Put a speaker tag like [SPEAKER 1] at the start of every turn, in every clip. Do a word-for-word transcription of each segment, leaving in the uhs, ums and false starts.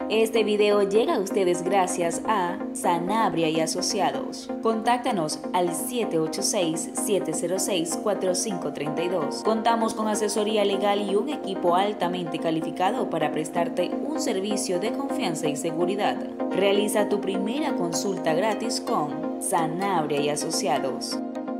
[SPEAKER 1] Este video llega a ustedes gracias a Sanabria y Asociados. Contáctanos al siete ocho seis, siete cero seis, cuatro cinco tres dos. Contamos con asesoría legal y un equipo altamente calificado para prestarte un servicio de confianza y seguridad. Realiza tu primera consulta gratis con Sanabria y Asociados.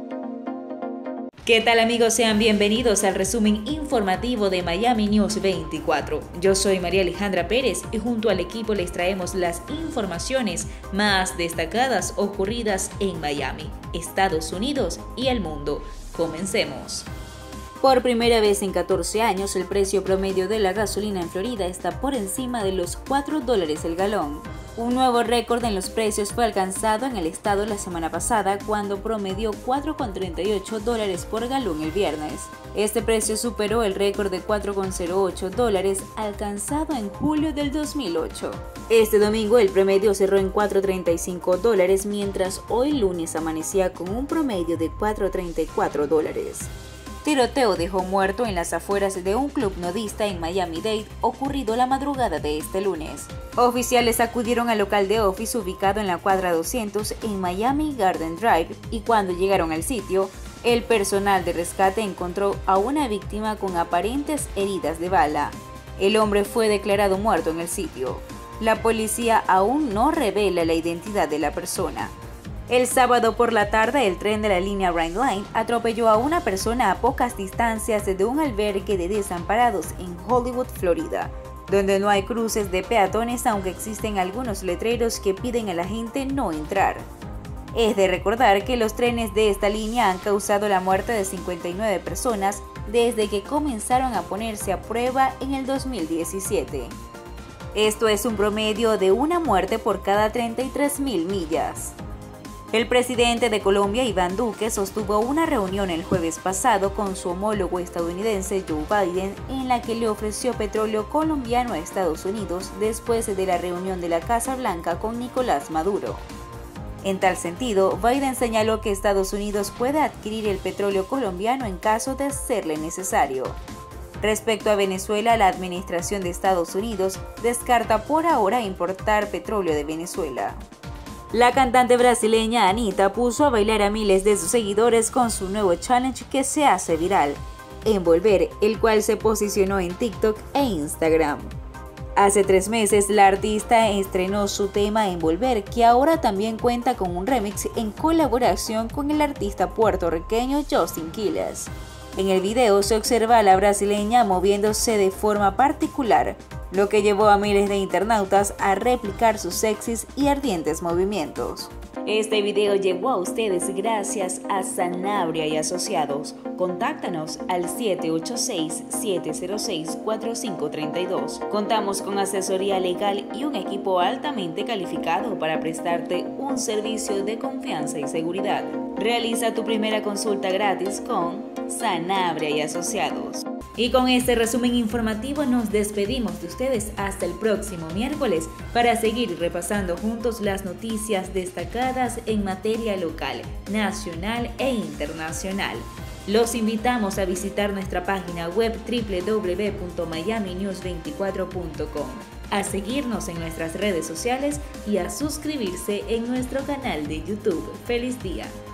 [SPEAKER 1] ¿Qué tal, amigos? Sean bienvenidos al resumen informativo de Miami News veinticuatro. Yo soy María Alejandra Pérez y junto al equipo les traemos las informaciones más destacadas ocurridas en Miami, Estados Unidos y el mundo. Comencemos. Por primera vez en catorce años, el precio promedio de la gasolina en Florida está por encima de los cuatro dólares el galón. Un nuevo récord en los precios fue alcanzado en el estado la semana pasada, cuando promedió cuatro con treinta y ocho dólares por galón el viernes. Este precio superó el récord de cuatro con cero ocho dólares alcanzado en julio del dos mil ocho. Este domingo el promedio cerró en cuatro con treinta y cinco dólares, mientras hoy lunes amanecía con un promedio de cuatro con treinta y cuatro dólares. Tiroteo dejó muerto en las afueras de un club nudista en Miami-Dade, ocurrido la madrugada de este lunes. Oficiales acudieron al local de Office ubicado en la cuadra doscientos en Miami Garden Drive y cuando llegaron al sitio, el personal de rescate encontró a una víctima con aparentes heridas de bala. El hombre fue declarado muerto en el sitio. La policía aún no revela la identidad de la persona. El sábado por la tarde, el tren de la línea Red Line atropelló a una persona a pocas distancias de un albergue de desamparados en Hollywood, Florida, donde no hay cruces de peatones, aunque existen algunos letreros que piden a la gente no entrar. Es de recordar que los trenes de esta línea han causado la muerte de cincuenta y nueve personas desde que comenzaron a ponerse a prueba en el dos mil diecisiete. Esto es un promedio de una muerte por cada treinta y tres mil millas. El presidente de Colombia, Iván Duque, sostuvo una reunión el jueves pasado con su homólogo estadounidense Joe Biden, en la que le ofreció petróleo colombiano a Estados Unidos después de la reunión de la Casa Blanca con Nicolás Maduro. En tal sentido, Biden señaló que Estados Unidos puede adquirir el petróleo colombiano en caso de serle necesario. Respecto a Venezuela, la administración de Estados Unidos descarta por ahora importar petróleo de Venezuela. La cantante brasileña Anitta puso a bailar a miles de sus seguidores con su nuevo challenge que se hace viral, Envolver, el cual se posicionó en TikTok e Instagram. Hace tres meses, la artista estrenó su tema Envolver, que ahora también cuenta con un remix en colaboración con el artista puertorriqueño Justin Quiles. En el video se observa a la brasileña moviéndose de forma particular, lo que llevó a miles de internautas a replicar sus sexys y ardientes movimientos. Este video llegó a ustedes gracias a Sanabria y Asociados. Contáctanos al siete ocho seis, siete cero seis, cuatro cinco tres dos. Contamos con asesoría legal y un equipo altamente calificado para prestarte un servicio de confianza y seguridad. Realiza tu primera consulta gratis con Sanabria y Asociados. Y con este resumen informativo nos despedimos de ustedes hasta el próximo miércoles para seguir repasando juntos las noticias destacadas en materia local, nacional e internacional. Los invitamos a visitar nuestra página web doble u doble u doble u punto miami news veinticuatro punto com, a seguirnos en nuestras redes sociales y a suscribirse en nuestro canal de YouTube. ¡Feliz día!